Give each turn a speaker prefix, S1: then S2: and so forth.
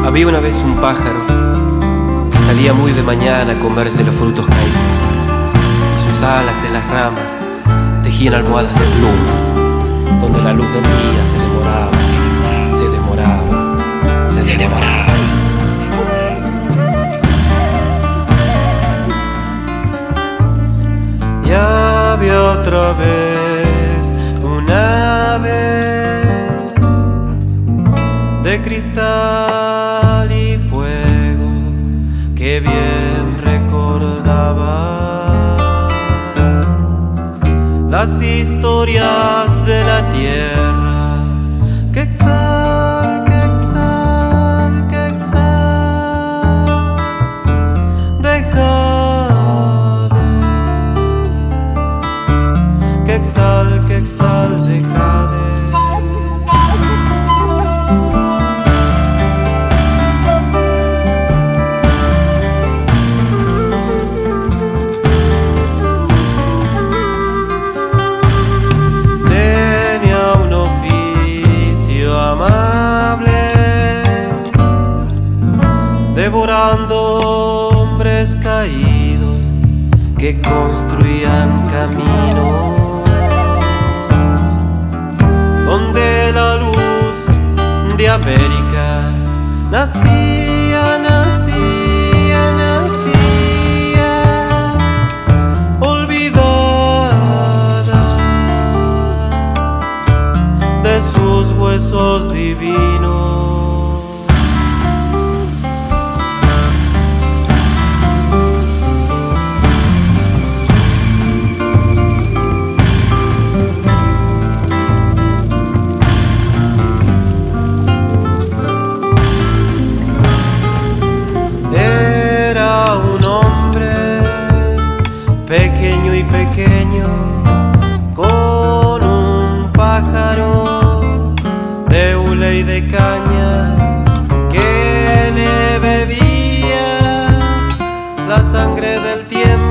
S1: Había una vez un pájaro que salía muy de mañana a comerse los frutos caídos, y sus alas en las ramas tejían almohadas de pluma, donde la luz del día se demoraba, se demoraba, se demoraba. Y había otra vez una ave de cristal y fuego que bien recordaba las historias de la tierra. Que exhal, que exhal, que exhal, deja de. Que exhal, deja de. Devorando hombres caídos que construían caminos donde la luz de América nacía, nacía, nacía, olvidada de sus huesos divinos. Pequeño y pequeño, con un pájaro de hule y de caña que le bebía la sangre del tiempo.